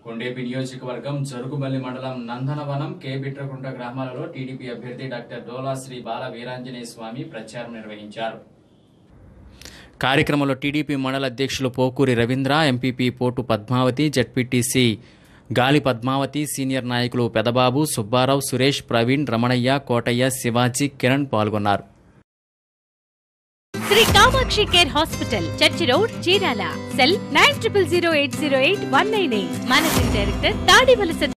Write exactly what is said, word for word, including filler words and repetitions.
కొండేపి నియోజకవర్గం జరుగుబల్లి మండలం నందనవనం కే బిట్రకుంట గ్రామాలలో టీడీపీ అభ్యర్థి డాక్టర్ డోలా శ్రీ బాల వీరాంజనేయ స్వామి ప్రచారం నిర్వహించారు. కార్యక్రమంలో టీడీపీ మండల అధ్యక్షులు పోకూరి రవీంద్ర, ఎంపీపీ పోటు పద్మావతి, జెడ్పీటీసీ గాలి పద్మావతి, సీనియర్ నాయకులు పెదబాబు, సుబ్బారావు, సురేష్, ప్రవీణ్, రమణయ్య, కోటయ్య, శివాజీ, కిరణ్ పాల్గొన్నారు. Sri Kamakshi care hospital, church road, Chirala. Cell nine triple zero eight zero eight one nine eight. Managing director Tadivalasa